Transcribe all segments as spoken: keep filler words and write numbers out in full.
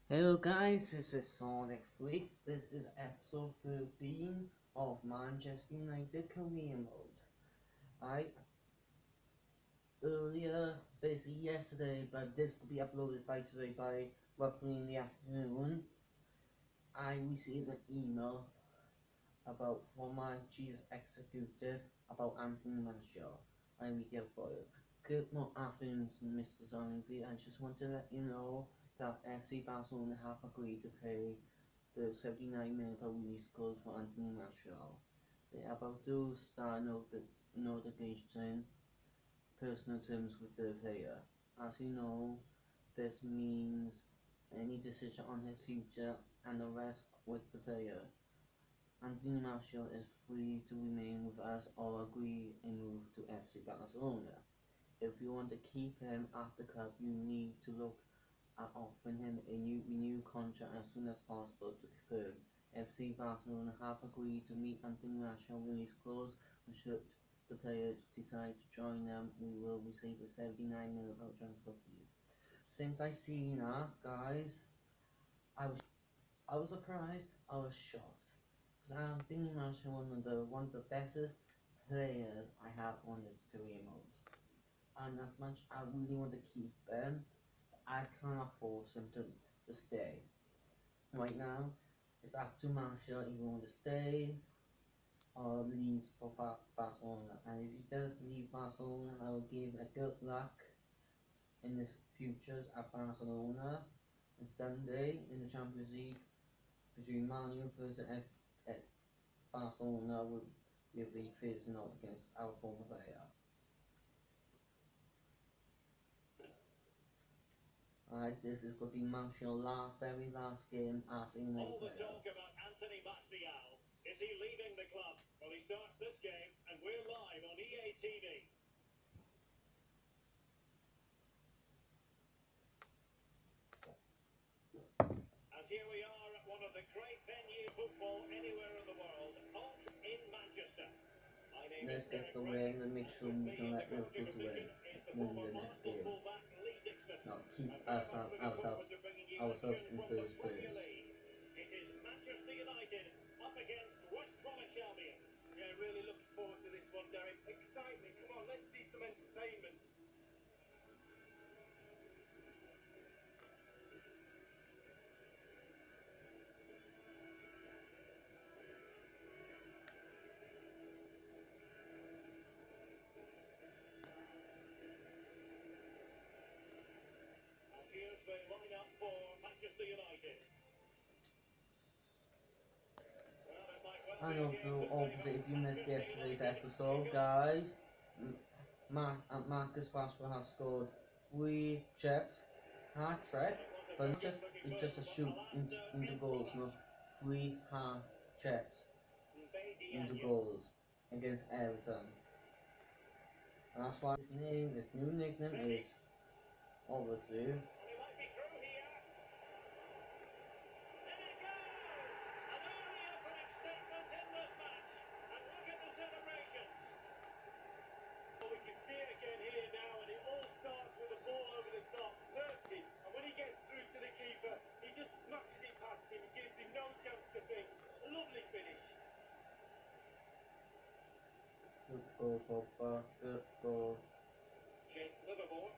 Hello guys, this is Sonic Fleet. This is episode thirteen of Manchester United Career Mode. I earlier, basically yesterday, but this will be uploaded by today by roughly in the afternoon. I received an email about from my chief executive about Anthony Martial. I read it for you. Good afternoon, Mister Sonic Fleet. I just want to let you know that F C Barcelona have agreed to pay the seventy-nine million pound release clause for Anthony Martial. They are about to start negotiating personal terms with the player. As you know, this means any decision on his future and the rest with the player. Anthony Martial is free to remain with us or agree and move to F C Barcelona. If you want to keep him at the club, you need to look at offering him a new renewed contract as soon as possible to confirm. F C Barcelona have agreed to meet Anthony Martial release clause, and should the player decide to join them, we will receive a seventy-nine million pound transfer fee. Since I seen that, guys, I was I was surprised, I was shocked. Because Anthony Martial one of the one of the bestest players I have on this career mode. And as much I really want to keep him, I cannot force him to, to stay. Right now, it's up to Martial if he wants to stay or leave for Barcelona. And if he does leave Barcelona, I will give a good luck in his futures at Barcelona on Sunday in the Champions League between Man U versus F, F Barcelona will, will be facing off against our former player. Alright, this is going to be Martial's last, very last game as a United player. All the talk about Anthony Martial. Is he leaving the club? Well, he starts this game, and we're live on E A T V. And here we are at one of the great venues of football anywhere in the world, home in Manchester. My name Let's is get Derek the Ray. win and make sure we can let Liverpool to win, win the next game. Now keep us out, ourselves, ourselves in first place. It is Manchester United up against West Bromwich Albion. Yeah, really looking forward to this one, Derek. Excitement, come on, let's see some entertainment. And here's the lineup for Manchester United. I don't feel opposite if you missed yesterday's episode, guys. Mar uh, Marcus Rashford has scored three chips, hat trick, but it's just it's just a shoot into, into goals, not three half chips into goals against Everton. And that's why his name, his new nickname is obviously. Good goal, Pogba. Good goal. Jake Livermore.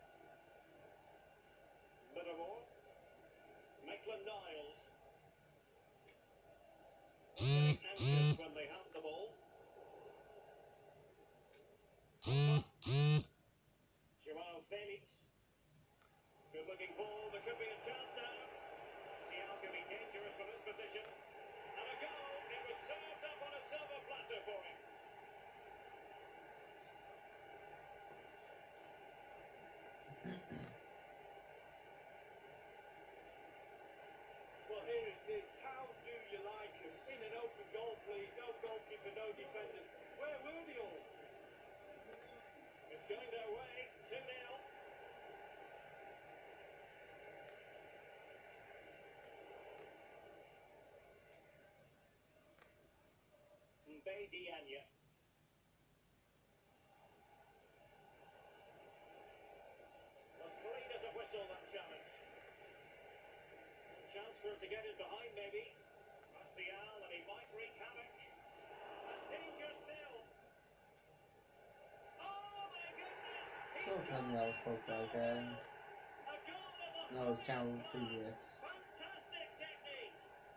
Livermore. Maitland-Niles. Anxious when they have the ball. Joao Felix. Good looking ball. There could be a chance now. Thiago can be dangerous from this position. And a goal. It was served up on a silver platter for him. Well, here is this. How do you like it? In an open goal, please. No goalkeeper, no defenders. Where were they all? It's going their way. two nil. Mbaye Diagne. Was clean as a whistle, that challenge. for to get in behind, maybe. Martial, and he might wreak havoc. And danger still. Oh my goodness! Don't tell me I was supposed to again. A goal of a No, it's channel previous. fantastic technique.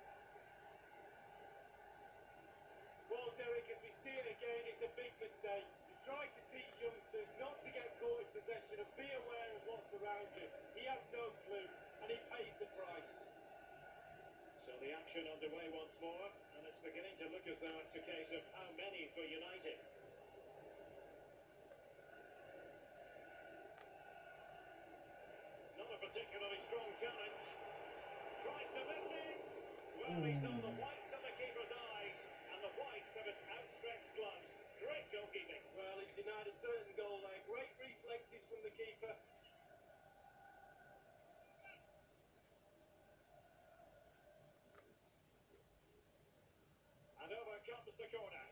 Well, Derek, as we see it again, it's a big mistake. You try to teach youngsters not to get caught in possession and be aware of what's around you. He has no clue, and he pays the price. So the action underway once more, and it's beginning to look as though it's a case of how many for United. Not a particularly strong challenge. Tries to lift it. Well, he saw the whites of the keeper's eyes and the whites of his outstretched gloves. Great goalkeeping. Well, he denied a certain goal there. Great reflexes from the keeper. And over comes the corner.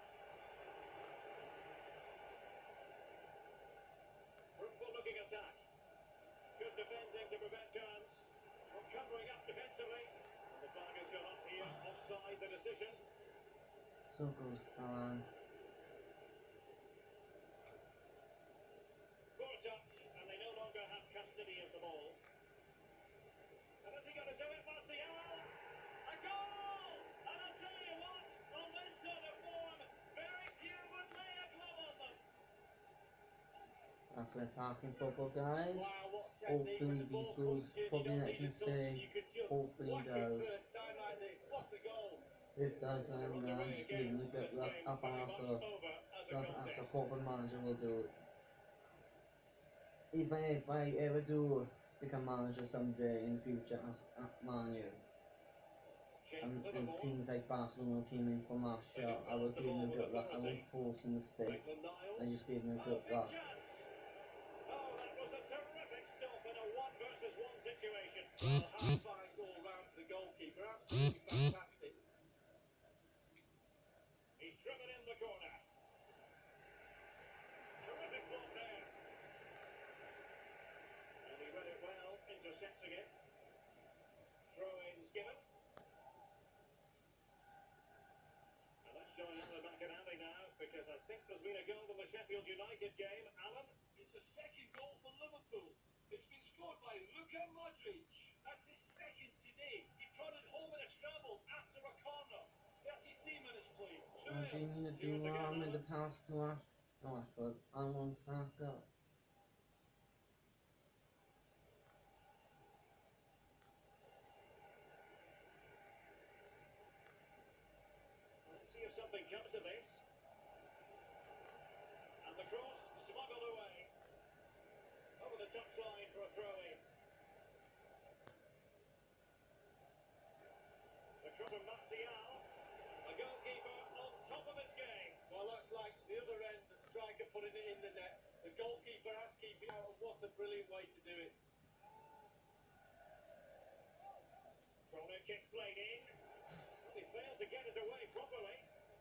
Fruitful looking attack. Good defending to prevent chance. Not covering up defensively. And the flag has gone up here. Offside the decision. So goes Alan. Poor touch, and they no longer have custody of the ball. And is he going to do it, Martial? A goal! And I'll tell you what, on this sort of form, very few would lay a glove on them. That's an attacking football, guys. Wow, what technique Hopefully when the these ball goals comes in, you probably don't not need can a touch, stay. you could just Hopefully whack it it does. first time like this. What a goal! If it doesn't, They're then underway just again. give me a This good luck game up very on much us. over as a Just as a contest. corporate manager will do it. Even if I ever do become manager someday in the future as at Man U, Chase and, and Liverpool. teams like Barcelona came in from last year, I will give them a good luck. I won't force them to stay. Maitland-Niles. I just give them a Oh, good big luck. chance. Oh, that was a terrific stop in a one versus one situation. Well, high five all round to the goalkeeper. Absolutely fantastic. He's driven in the corner. Terrific block there. And he read it well, intercepting it. Throw-ins given. And let's join Alan McInally now, because I think there's been a goal in the Sheffield United game. Alan? It's the second goal for Liverpool. It's been scored by Luka Modric. That's his second today. He brought it home in a scramble after a corner. thirty-three minutes played. What do you mean to do wrong with the pass to us? No, I thought I want Saka. Let's see if something comes of this. And the cross smuggled away. Over the touchline for a throw-in. The cross from Martial. A goalkeeper on top of his game. Well, that's like the other end, the striker putting it in the net. The goalkeeper has keeping out, and what a brilliant way to do it. Corner kick played in. Well, he failed to get it away properly.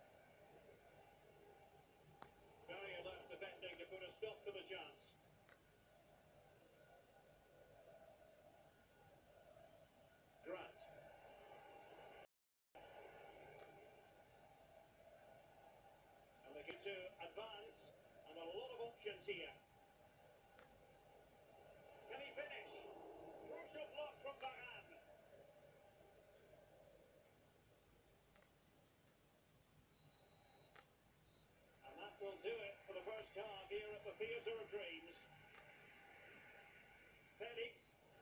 Very alert defending to put a stop to the chance. Grant. And they get to advance, and a lot of options here. Can he finish? Crucial block from Varane. And that will do it for the first half here at the Theatre of Dreams. Felix.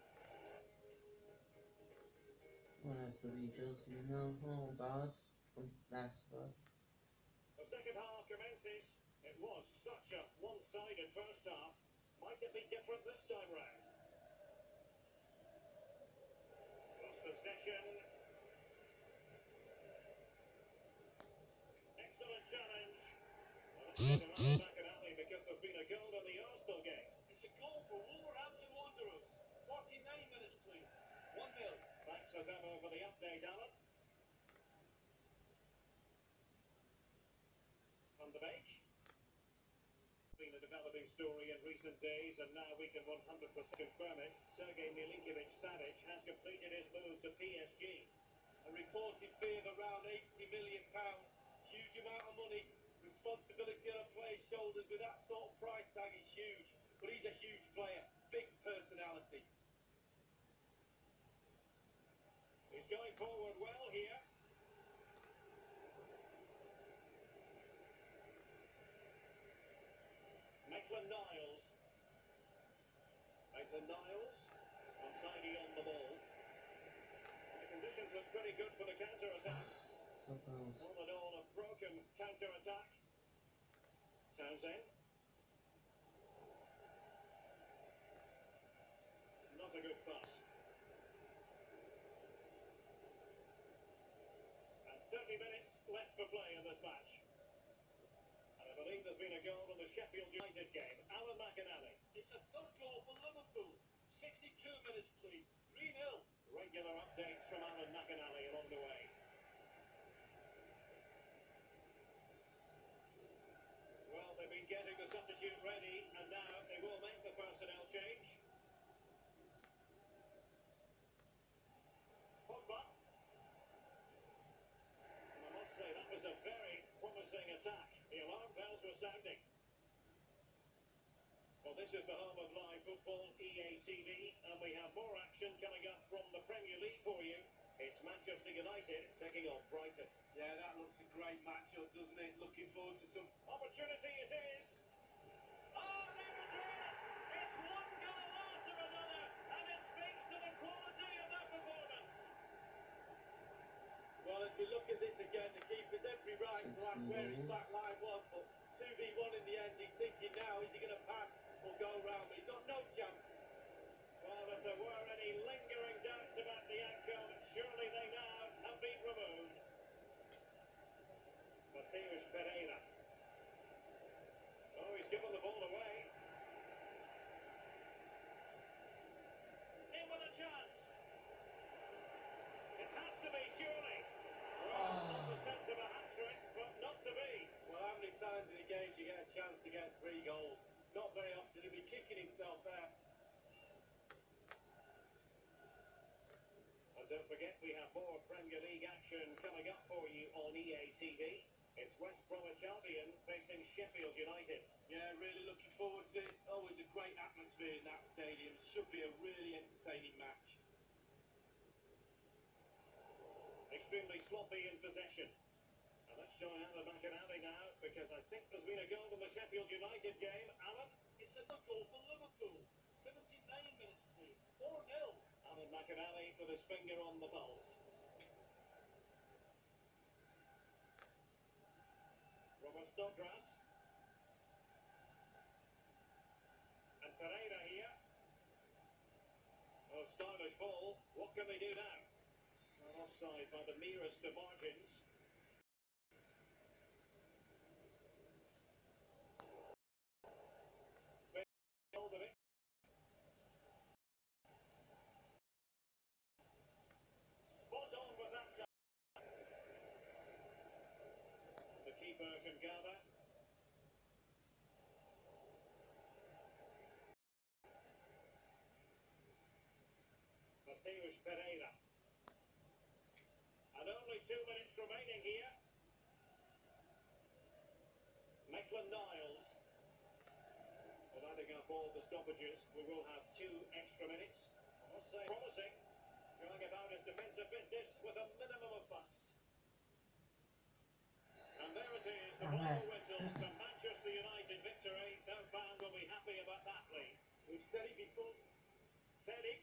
Well, that's the Beatles, you know, oh bad from Leicester. The second half commences. It was such a one-sided first half. Might it be different this time round? Lost possession. Excellent challenge. Well, that's going to back an alley because there's been a goal in the Arsenal game. It's a goal for Wolverhampton Wanderers. forty-nine minutes played. one nil. Thanks as ever for the update, Alan. Van de Beek. Been a developing story in recent days, and now we can one hundred percent confirm it. Sergei Milinkovic-Savic has completed his move to P S reported fee of around eighty million pounds. Huge amount of money. Responsibility on a player's shoulders with that sort of price tag is huge. But he's a huge player. Big personality. He's going forward well here. Maitland-Niles. Maitland-Niles. Untidy on the ball. The conditions look pretty good for the counter-attack. All in all, a broken counter-attack. Townsend. Not a good pass. And thirty minutes left for play in this match. And I believe there's been a goal in the Sheffield United game. Alan McInally. It's a third goal for Liverpool. sixty-two minutes, please. three nil. Regular updates from Alan McInally along the way. Well, they've been getting the substitute ready, and now they will make the personnel change. Pogba. And I must say, that was a very promising attack. The alarm bells were sounding. Well, this is the home of live football, E A T V, and we have more action coming up from the Premier League for you. It's Manchester United taking on Brighton. Yeah, that looks a great matchup, doesn't it? Looking forward to some... Opportunity it is. Oh, there it is! It's one goal after another, and it speaks to the quality of that performance. Well, if you look at this again, the keeper's every right to ask where his back line was, but two v one in the end, he's thinking now, is he going to pass or go round? But he's got no chance. Well, if there were any lingering doubts about the outcome, surely they now have been removed. Matheus Pereira. Oh, he's given the ball away. In with a chance. It has to be, surely. Well, not the sense of a hat-trick, but not to be. Well, how many times in a game do you get a chance to get three goals? Not very often. He'll be kicking himself there. And don't forget, we have more Premier League action coming up for you on E A T V. It's West Bromwich Albion facing Sheffield United. Yeah, really looking forward to it. Always a great atmosphere in that stadium. Should be a really entertaining match. Extremely sloppy in possession. And let's join Alan McInally now, because I think there's been a goal in the Sheffield United game. Alan? It's a goal for Liverpool. seventy-nine minutes, please. four nil. Alan McInally with his finger on the pulse. Robert Snodgrass. And Pereira here. Oh, stylish ball. What can they do now? Not offside by the merest of margins. Hold of it. Spot on with that shot. The keeper can gather. Matheus Pereira. And only two minutes remaining here. Maitland-Niles. Well, adding up all the stoppages, we will have two extra minutes. I must say, promising. Going about his defensive business with a minimum of fuss. And there it is, the final whistle to Manchester United victory. No fan will be happy about that, Lee. We've said it before. Felix.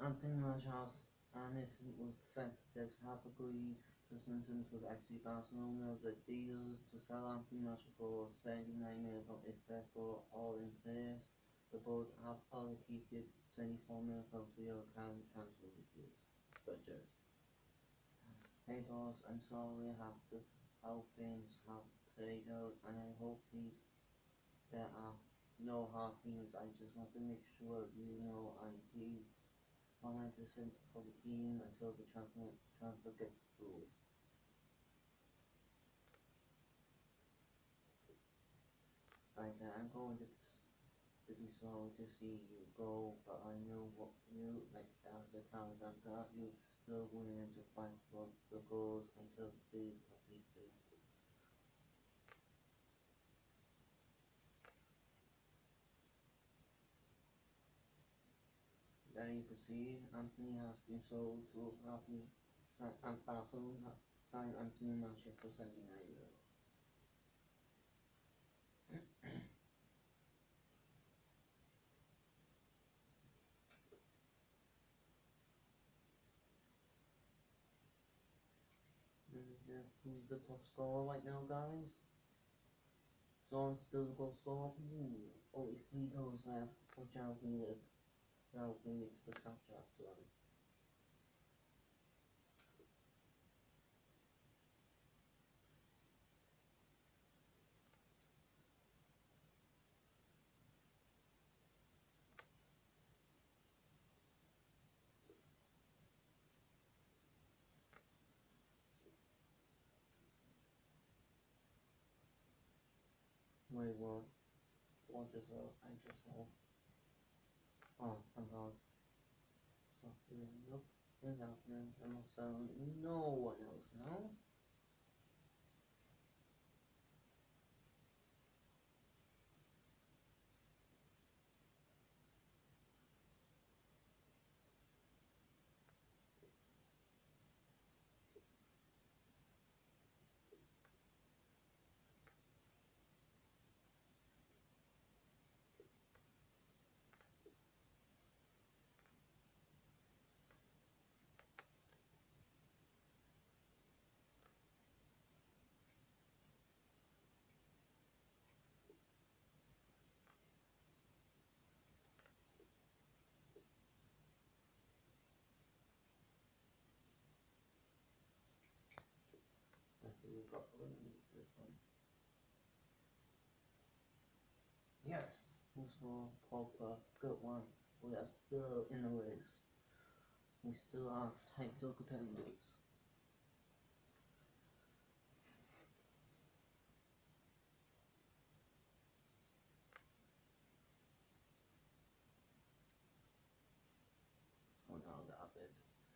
Anthony Martial and his representatives have agreed to sentence with F C Barcelona. The deal to sell Anthony Martial for seventy-nine million pounds is therefore all in place. The board have allocated seventy-four million pounds to your account transfer budget. Pedros, I'm sorry have to, how things have played out, and I hope these there are no hard feelings. I just want to make sure you know I'm pleased one hundred percent for the team until the transfer, transfer gets through. I said, I'm going to, to be sorry to see you go, but I know what you, like as a talent, I'm glad you're still willing to fight for the goals until the days are completed. There you can see, Anthony has been sold to Happy and Barcelona signed Anthony Martial for seventy-nine million. And who's the top scorer right now, guys? Son still the goal scorer. Ooh, only three goals left for João Felix. João Felix to catch up to him. Wait, what? What is up? I just saw. Oh, thank God. So, look, what's happening? I'm also no one else now. Let's see, we've got this one. Yes, Mustafa Pogba, good one. We are still in the race. We still are title contenders. Oh no, that bit.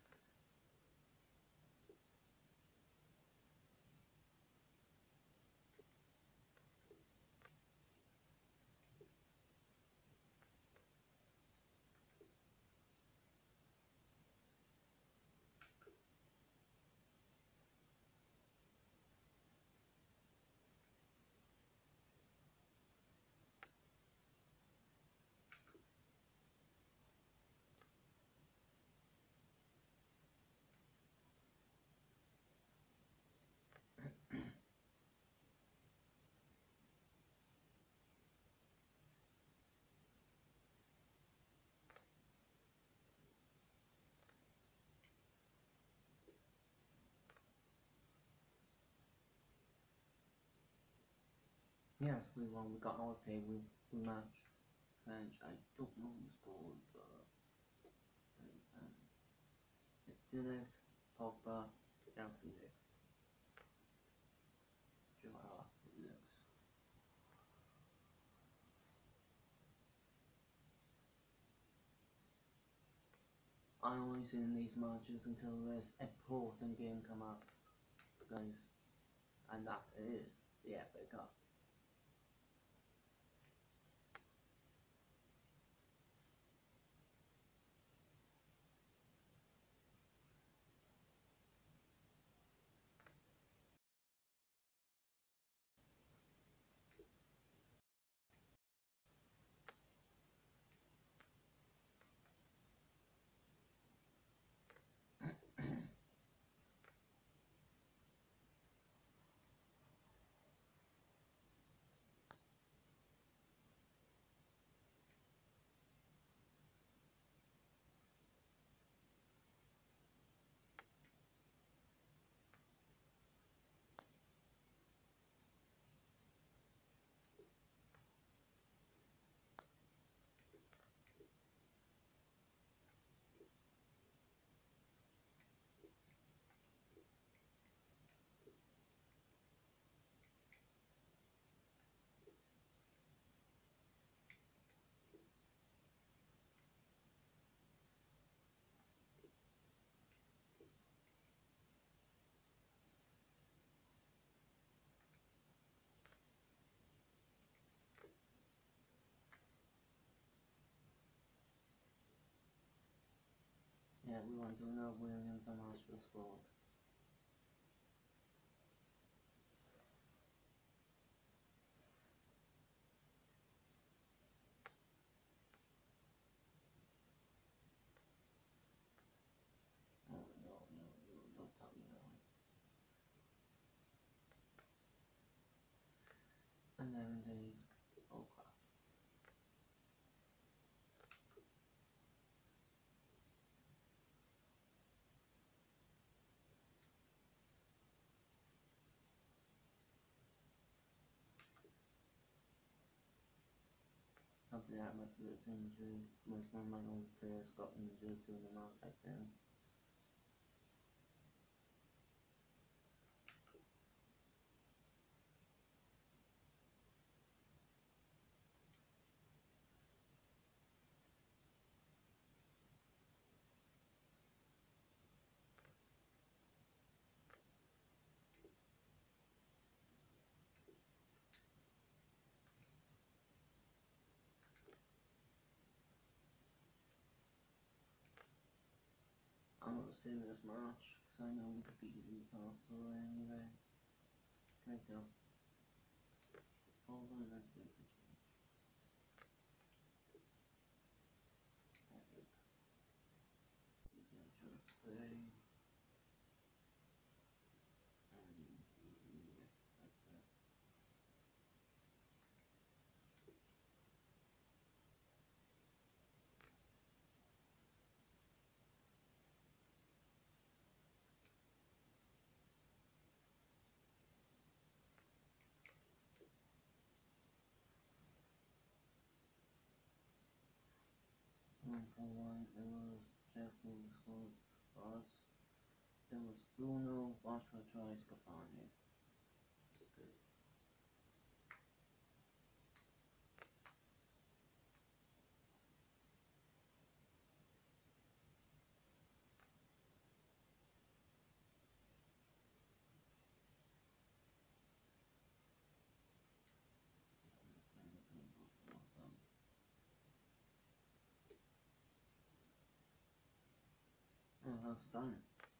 Yes, we won. We got our pay. We, we match. French. I don't know who scored, but um, it's Felix, Pogba, João Felix. João Felix. I only seen these matches until this important game come up, guys, and that is the F A Cup. everyone to know Williams and Marshall scored. Oh no, no, no, don't tell me that one. And then there's, oh crap. Something that much of this injury, most of my own players got injured during the match back then. I'm not seeing this match because I know we could beat Newcastle anyway. Right go. Hold on, let's wait for change. You can just play. And yeah, that's it. One for one, it was Sheffield scored for us. There was Bruno, Bashra, Troy, Scafani. Good. Oh, that's done.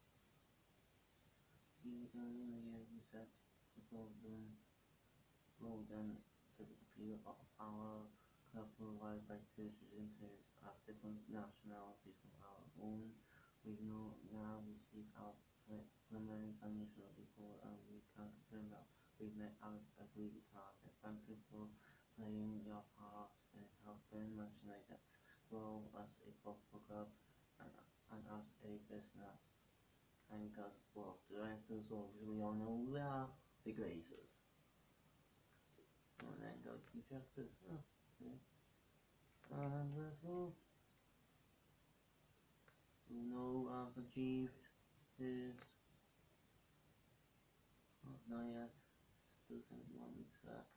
You don't really have the set to go down, roll down to the appeal of our couple wide by purchase interests of different nationalities from our own. We know now we seek our preliminary financial report and we can confirm that we met our agreed target. Thank you for playing your part in helping Manchester United grow as a football club and, and as a business. Thank us for directors, obviously we all know we are the Glazers. And then go to the directors. Oh, okay. And that's all. Bruno has achieved his, oh, not yet, still seventy-one weeks left.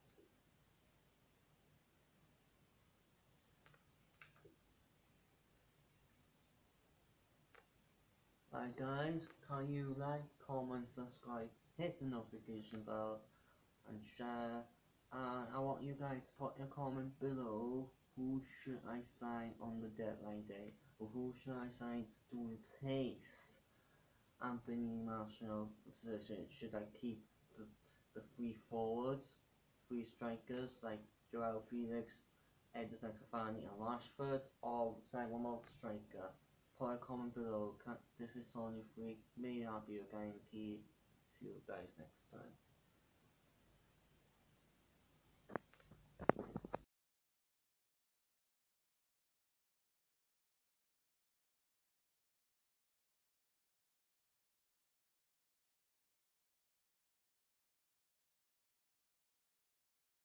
Alright guys, can you like, comment, subscribe, hit the notification bell and share, and I want you guys to put your comment below who should I sign on the deadline day, or who should I sign to replace Anthony Martial position. Should I keep the, the three forwards, three strikers like Joao Felix, Edison Cavani and Rashford, or sign one more striker? Put a comment below. This is Sony Freak. May not be a guarantee. See you guys next time.